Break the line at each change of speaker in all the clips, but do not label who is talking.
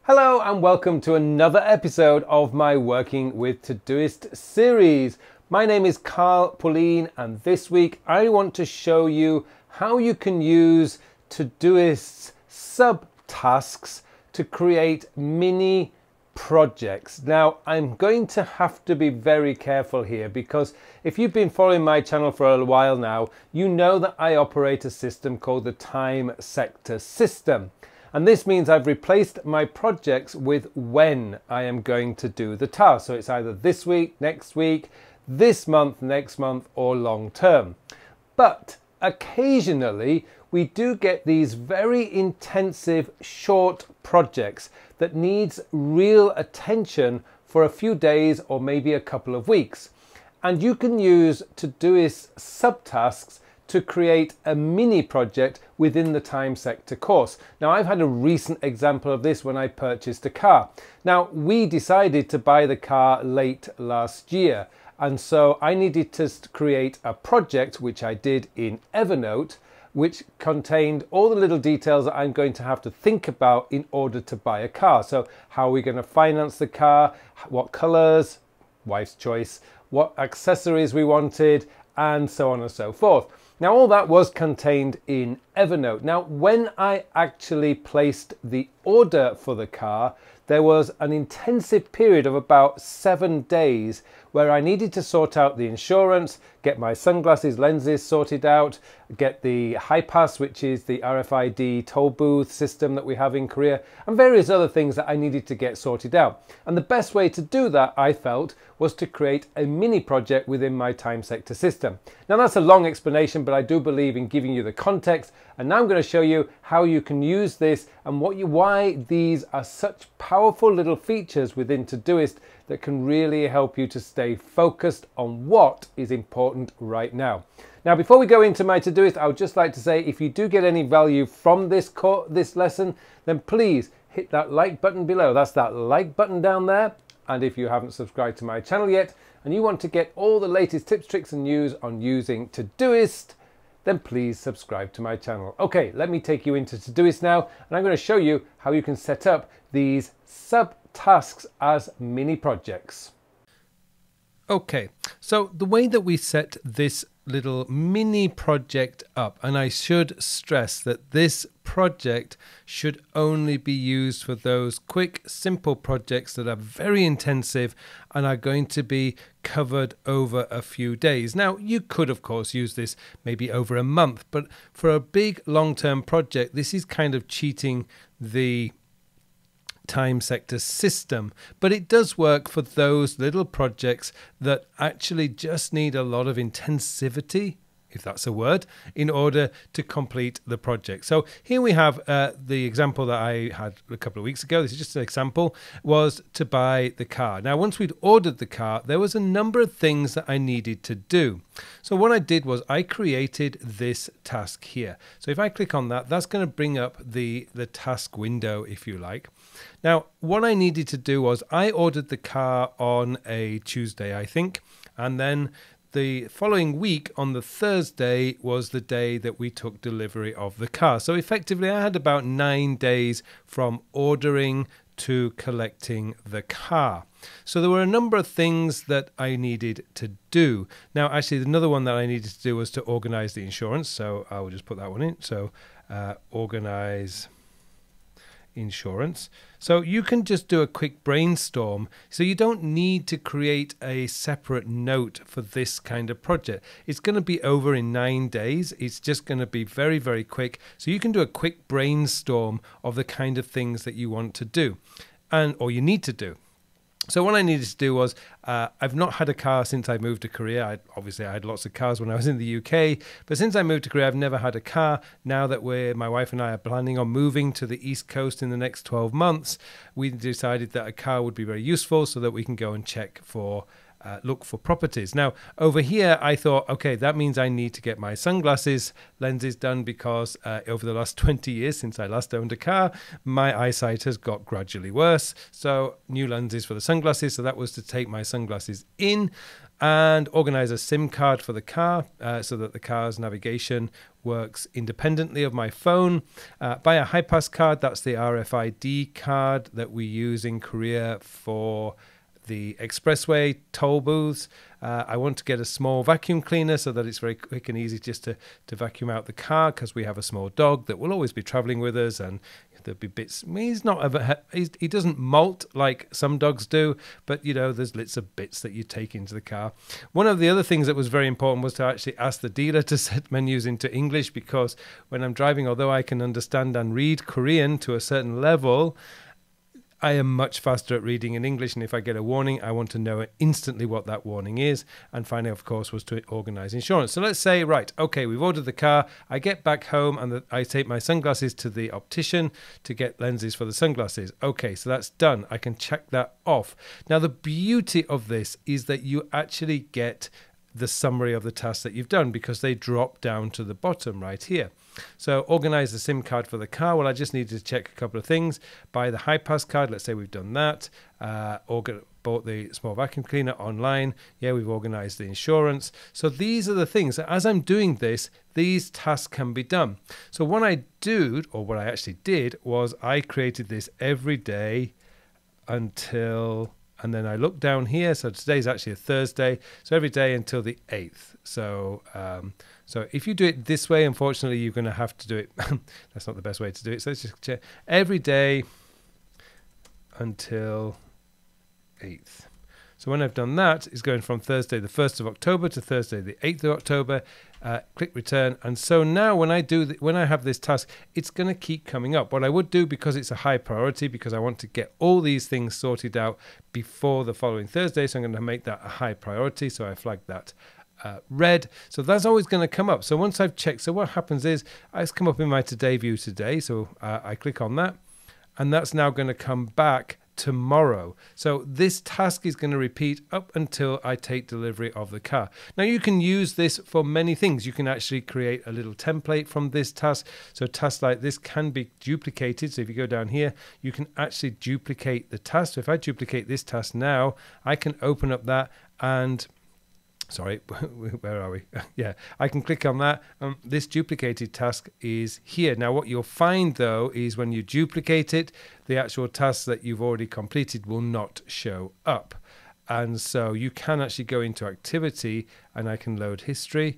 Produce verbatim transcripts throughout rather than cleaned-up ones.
Hello and welcome to another episode of my Working with Todoist series. My name is Pullein and this week I want to show you how you can use Todoist's subtasks to create mini projects. Now I'm going to have to be very careful here because if you've been following my channel for a while now, you know that I operate a system called the time sector system. And this means I've replaced my projects with when I am going to do the task. So it's either this week, next week, this month, next month, or long term. But occasionally we do get these very intensive short projects that needs real attention for a few days or maybe a couple of weeks. And you can use Todoist subtasks to create a mini project within the time sector course. Now I've had a recent example of this when I purchased a car. Now we decided to buy the car late last year, and so I needed to create a project, which I did in Evernote, which contained all the little details that I'm going to have to think about in order to buy a car. So how are we going to finance the car, what colors, wife's choice, what accessories we wanted, and so on and so forth. Now all that was contained in Evernote. Now when I actually placed the order for the car, there was an intensive period of about seven days where I needed to sort out the insurance, get my sunglasses lenses sorted out, get the HiPass, which is the R F I D toll booth system that we have in Korea, and various other things that I needed to get sorted out. And the best way to do that, I felt, was to create a mini project within my time sector system. Now that's a long explanation, but I do believe in giving you the context, and now I'm going to show you how you can use this and what you, why these are such powerful little features within Todoist that can really help you to stay focused on what is important right now. Now, before we go into my Todoist, I would just like to say, if you do get any value from this course, this lesson, then please hit that like button below. That's that like button down there. And if you haven't subscribed to my channel yet and you want to get all the latest tips, tricks and news on using Todoist, then please subscribe to my channel. Okay, let me take you into Todoist now, and I'm going to show you how you can set up these subtasks as mini projects. Okay, so the way that we set this little mini project up, and I should stress that this project should only be used for those quick, simple projects that are very intensive and are going to be covered over a few days. Now, you could, of course, use this maybe over a month, but for a big long-term project, this is kind of cheating the time sector system, but it does work for those little projects that actually just need a lot of intensivity, if that's a word, in order to complete the project. So here we have uh, the example that I had a couple of weeks ago. This is just an example, was to buy the car. Now, once we'd ordered the car, there was a number of things that I needed to do. So what I did was I created this task here. So if I click on that, that's going to bring up the, the task window, if you like. Now, what I needed to do was I ordered the car on a Tuesday, I think, and then the following week on the Thursday was the day that we took delivery of the car. So effectively, I had about nine days from ordering to collecting the car. So there were a number of things that I needed to do. Now, actually, another one that I needed to do was to organize the insurance. So I will just put that one in. So uh, organize insurance. So you can just do a quick brainstorm. So you don't need to create a separate note for this kind of project. It's going to be over in nine days. It's just going to be very, very quick. So you can do a quick brainstorm of the kind of things that you want to do and or you need to do. So what I needed to do was, uh, I've not had a car since I moved to Korea. I, obviously, I had lots of cars when I was in the U K, but since I moved to Korea, I've never had a car. Now that we're, my wife and I are planning on moving to the East Coast in the next twelve months, we decided that a car would be very useful so that we can go and check for uh, look for properties. Now over here I thought, okay, that means I need to get my sunglasses lenses done, because uh, over the last twenty years since I last owned a car, my eyesight has got gradually worse. So new lenses for the sunglasses. So that was to take my sunglasses in and organize a SIM card for the car, uh, so that the car's navigation works independently of my phone. Uh, buy a high-pass card. That's the R F I D card that we use in Korea for the expressway toll booths. Uh, I want to get a small vacuum cleaner so that it's very quick and easy just to, to vacuum out the car, because we have a small dog that will always be traveling with us, and there'll be bits. I mean, he's not ever, he's, he doesn't molt like some dogs do, but you know, there's lots of bits that you take into the car. One of the other things that was very important was to actually ask the dealer to set menus into English, because when I'm driving, although I can understand and read Korean to a certain level, I am much faster at reading in English, and if I get a warning, I want to know instantly what that warning is. And finally, of course, was to organize insurance. So let's say, right, okay, we've ordered the car. I get back home and the, I take my sunglasses to the optician to get lenses for the sunglasses. Okay, so that's done. I can check that off. Now, the beauty of this is that you actually get the summary of the tasks that you've done, because they drop down to the bottom right here. So organize the SIM card for the car. Well, I just need to check a couple of things. Buy the high pass card. Let's say we've done that. Uh, bought the small vacuum cleaner online. Yeah, we've organized the insurance. So these are the things that as I'm doing this, these tasks can be done. So what I do, or what I actually did, was I created this every day until, and then I look down here. So today's actually a Thursday. So every day until the eighth. So, um, so if you do it this way, unfortunately, you're going to have to do it. That's not the best way to do it. So let's just check every day until eighth. So when I've done that, it's going from Thursday the first of October to Thursday the eighth of October. Uh, click return. And so now when I do the, when I have this task, it's going to keep coming up. What I would do, because it's a high priority, because I want to get all these things sorted out before the following Thursday, so I'm going to make that a high priority. So I flag that uh, red. So that's always going to come up. So once I've checked, so what happens is it's come up in my today view today. So uh, I click on that, and that's now going to come back tomorrow. So this task is going to repeat up until I take delivery of the car. Now you can use this for many things. You can actually create a little template from this task. So tasks like this can be duplicated. So if you go down here, you can actually duplicate the task. So if I duplicate this task now, I can open up that and Sorry, where are we? Yeah, I can click on that. Um, this duplicated task is here. Now, what you'll find, though, is when you duplicate it, the actual task that you've already completed will not show up. And so you can actually go into activity, and I can load history.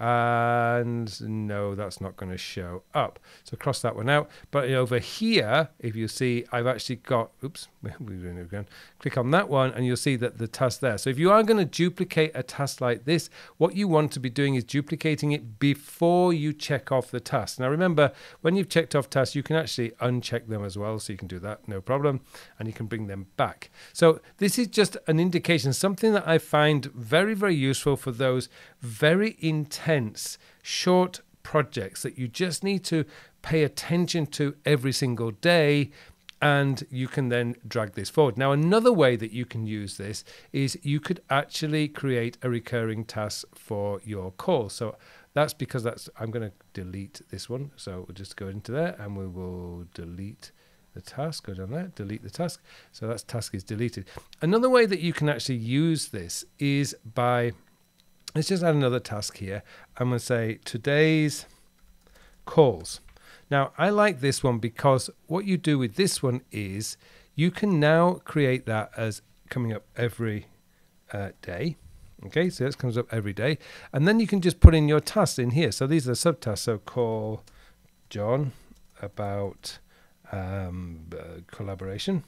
And no, that's not going to show up. So cross that one out. But over here, if you see, I've actually got, oops, again. Click on that one and you'll see that the task there. So if you are going to duplicate a task like this, what you want to be doing is duplicating it before you check off the task. Now remember, when you've checked off tasks, you can actually uncheck them as well. So you can do that, no problem. And you can bring them back. So this is just an indication, something that I find very, very useful for those very intense short projects that you just need to pay attention to every single day, and you can then drag this forward. Now another way that you can use this is you could actually create a recurring task for your call. So that's because that's I'm going to delete this one, so we'll just go into there and we will delete the task. Go down there, delete the task. So that task is deleted. Another way that you can actually use this is by, let's just add another task here. I'm going to say today's calls. Now, I like this one because what you do with this one is you can now create that as coming up every uh, day. Okay, so that comes up every day. And then you can just put in your tasks in here. So these are the subtasks. So call John about um, uh, collaboration.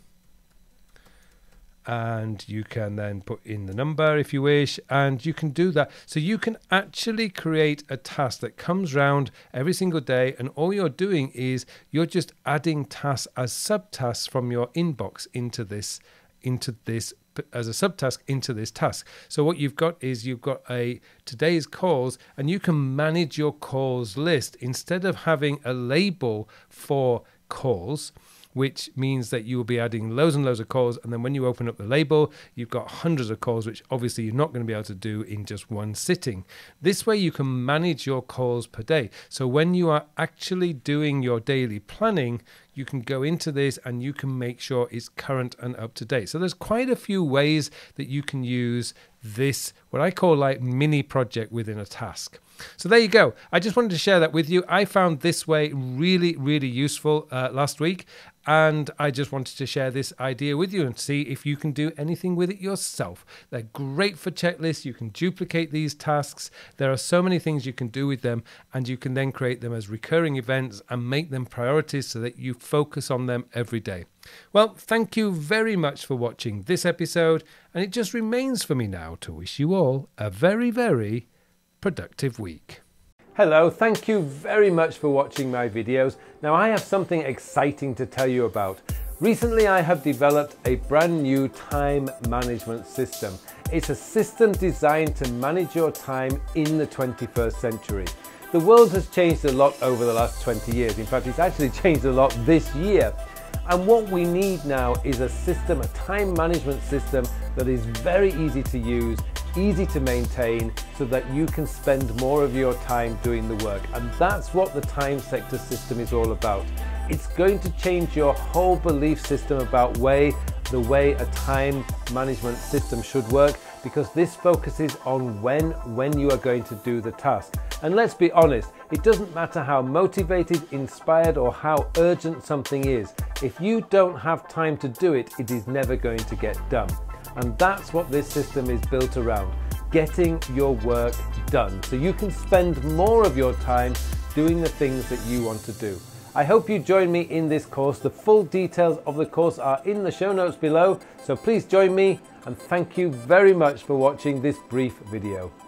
And you can then put in the number if you wish, and you can do that. So you can actually create a task that comes round every single day, and all you're doing is you're just adding tasks as subtasks from your inbox into this, into this as a subtask into this task. So what you've got is you've got a today's calls, and you can manage your calls list instead of having a label for calls. which means that you will be adding loads and loads of calls, and then when you open up the label, you've got hundreds of calls, which obviously you're not going to be able to do in just one sitting. This way you can manage your calls per day. So when you are actually doing your daily planning, you can go into this and you can make sure it's current and up to date. So there's quite a few ways that you can use this, what I call like mini project within a task. So there you go. I just wanted to share that with you. I found this way really, really useful uh, last week. And I just wanted to share this idea with you and see if you can do anything with it yourself. They're great for checklists. You can duplicate these tasks. There are so many things you can do with them, and you can then create them as recurring events and make them priorities so that you focus on them every day. Well, thank you very much for watching this episode, and it just remains for me now to wish you all a very, very productive week.
Hello, thank you very much for watching my videos. Now I have something exciting to tell you about. Recently I have developed a brand new time management system. It's a system designed to manage your time in the twenty-first century. The world has changed a lot over the last twenty years. In fact, it's actually changed a lot this year. And what we need now is a system, a time management system that is very easy to use, easy to maintain, so that you can spend more of your time doing the work. And that's what the time sector system is all about. It's going to change your whole belief system about way, the way a time management system should work, because this focuses on when, when you are going to do the task. And let's be honest, it doesn't matter how motivated, inspired, or how urgent something is. If you don't have time to do it, it is never going to get done. And that's what this system is built around, getting your work done, so you can spend more of your time doing the things that you want to do. I hope you join me in this course. The full details of the course are in the show notes below, so please join me, and thank you very much for watching this brief video.